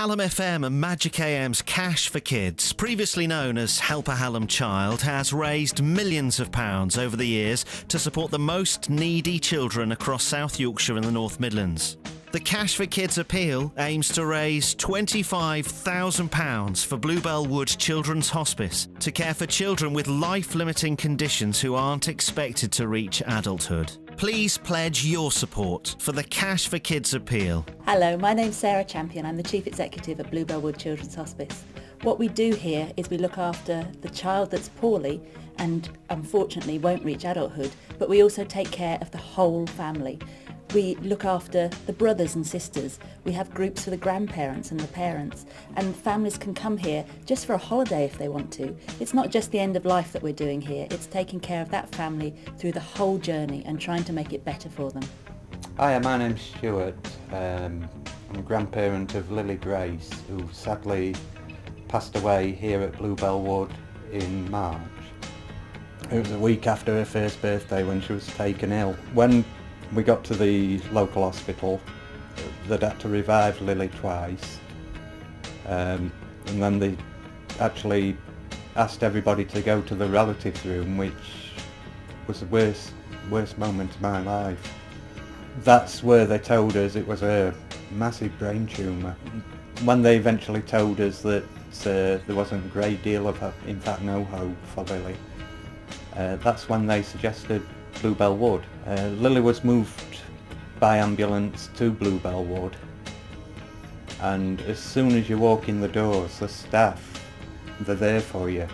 Hallam FM and Magic AM's Cash for Kids, previously known as Help a Hallam Child, has raised millions of pounds over the years to support the most needy children across South Yorkshire and the North Midlands. The Cash for Kids appeal aims to raise £25,000 for Bluebell Wood Children's Hospice to care for children with life-limiting conditions who aren't expected to reach adulthood. Please pledge your support for the Cash for Kids appeal. Hello, my name's Sarah Champion. I'm the Chief Executive at Bluebell Wood Children's Hospice. What we do here is we look after the child that's poorly and unfortunately won't reach adulthood, but we also take care of the whole family. We look after the brothers and sisters. We have groups for the grandparents and the parents, and families can come here just for a holiday if they want to. It's not just the end of life that we're doing here, it's taking care of that family through the whole journey and trying to make it better for them. Hi, my name's Stuart. I'm a grandparent of Lily Grace, who sadly passed away here at Bluebell Wood in March. It was a week after her first birthday when she was taken ill. When we got to the local hospital, they'd had to revive Lily twice, and then they actually asked everybody to go to the relatives room, which was the worst moment of my life. That's where they told us it was a massive brain tumour. When they eventually told us that there wasn't a great deal of hope, in fact no hope for Lily, that's when they suggested Bluebell Wood. Lily was moved by ambulance to Bluebell Wood, and as soon as you walk in the doors, the staff, they're there for you.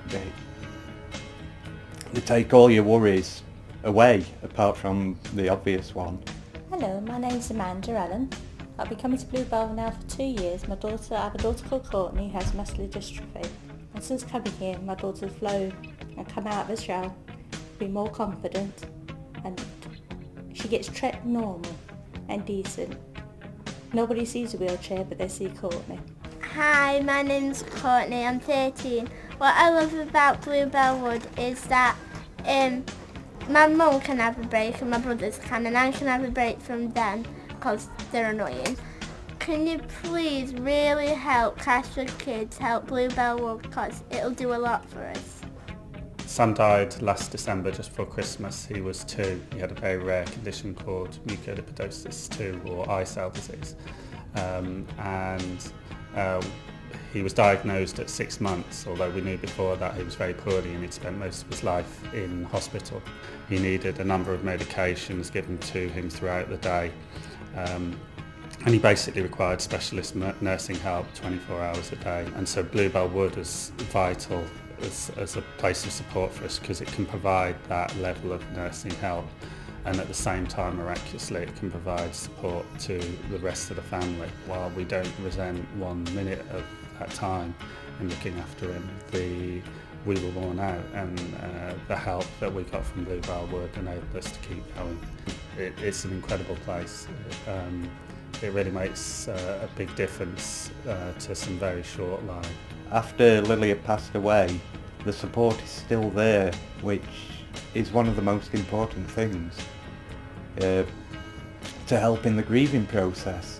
They take all your worries away, apart from the obvious one. Hello, my name's Amanda Allen. I've been coming to Bluebell now for 2 years. I have a daughter called Courtney who has muscular dystrophy, and since coming here my daughter's flown and come out of the shower, be more confident, and she gets treated normal and decent. Nobody sees a wheelchair but they see Courtney. Hi, my name's Courtney, I'm 13. What I love about Bluebell Wood is that my mum can have a break and my brothers can, and I can have a break from them because they're annoying. Can you please really help Cash for Kids, help Bluebell Wood, because it'll do a lot for us. Son died last December just before Christmas. He was 2. He had a very rare condition called mucolipidosis 2, or eye cell disease. He was diagnosed at 6 months, although we knew before that he was very poorly and he'd spent most of his life in hospital. He needed a number of medications given to him throughout the day. And he basically required specialist nursing help 24 hours a day. And so Bluebell Wood is vital as a place of support for us, because it can provide that level of nursing help, and at the same time, miraculously, it can provide support to the rest of the family. While we don't resent 1 minute of that time in looking after him, we were worn out, and the help that we got from Bluebell Wood enabled us to keep going. It's an incredible place. It really makes a big difference to some very short lives. After Lily had passed away, the support is still there, which is one of the most important things to help in the grieving process.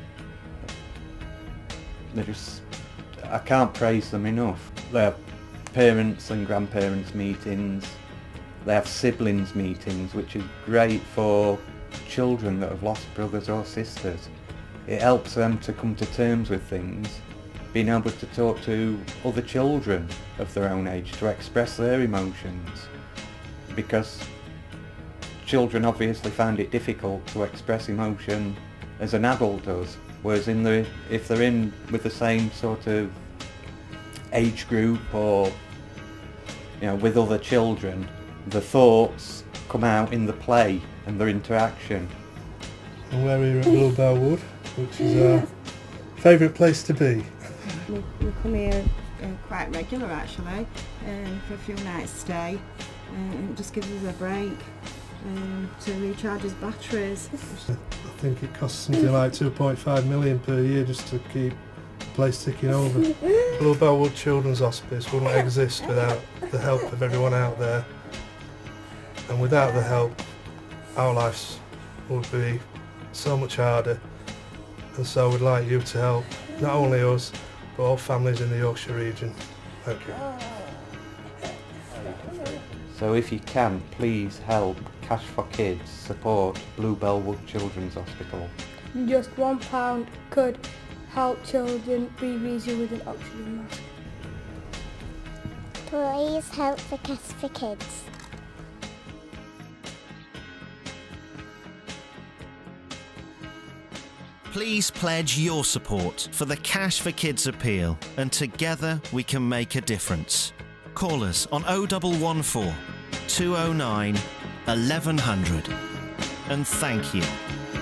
I can't praise them enough. They have parents and grandparents meetings, they have siblings meetings, which is great for children that have lost brothers or sisters. It helps them to come to terms with things, being able to talk to other children of their own age to express their emotions, because children obviously find it difficult to express emotion as an adult does, whereas if they're in with the same sort of age group, or with other children, the thoughts come out in the play and their interaction. And we're here at Bluebell Wood, which is our favourite place to be. We come here quite regular actually, for a few nights stay, and it just gives us a break to recharge his batteries. I think it costs something like 2.5 million per year just to keep the place ticking over. Bluebell Wood Children's Hospice wouldn't exist without the help of everyone out there, and without the help our lives would be so much harder, and so we'd like you to help. not only us, but all families in the Yorkshire region. Thank you. So if you can, please help Cash for Kids support Bluebell Wood Children's Hospital. Just £1 could help children breathe easier with an oxygen mask. Please help the Cash for Kids. Please pledge your support for the Cash for Kids appeal, and together we can make a difference. Call us on 0114 209 1100. And thank you.